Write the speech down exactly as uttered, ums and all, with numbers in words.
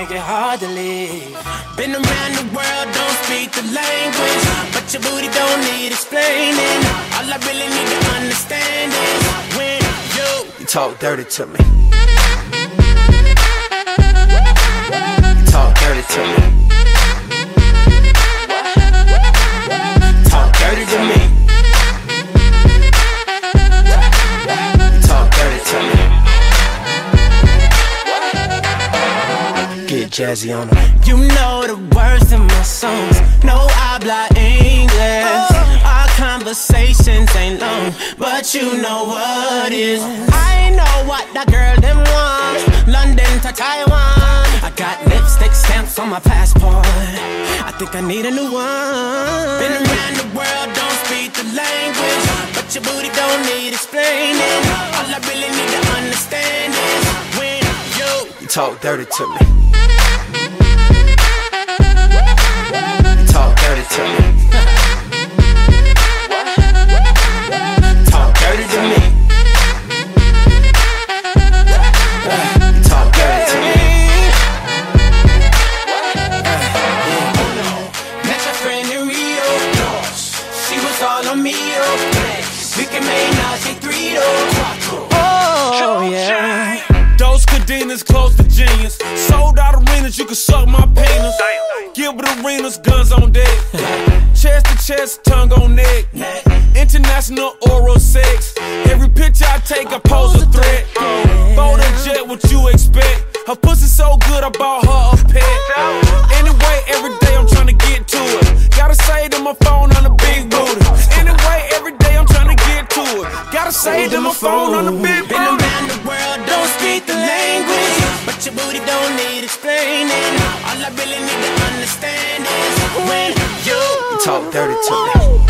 make it hard to leave. Been around the world, don't speak the language, but your booty don't need explaining. All I really need to understand is when you, you talk dirty to me. You talk dirty to me. Talk dirty to me. You talk dirty to me. Get jazzy on them. You know the words in my songs. No habla English. Our conversations ain't long, but you know what is. I know what that girl them want. London to Taiwan. I got lipstick stamps on my passport. I think I need a new one. Been around the world, don't speak the language, but your booty don't need explaining. All I really need to understand is when you, you talk dirty to me. Talk dirty to me. Talk dirty to me. Talk dirty to me. Met your friend in Rio. She was all on me. We can make now she three oh. Oh yeah. Those cadenas close to genius. Sold out arenas, you can suck my penis. Gilbert Arenas, guns on deck. Chest to chest, tongue on neck. International oral sex. Every picture I take, I pose a threat. Bold and jet, what you expect? Her pussy so good, I bought her a pet. Anyway, every day I'm trying to get to it. Gotta say to my phone on the big booty. Anyway, every day I'm trying to get to it. Gotta say to my phone on the big booty. Been around the world, don't speak the language, but your booty don't need explaining. All I really need to understand is when you, you talk dirty to me.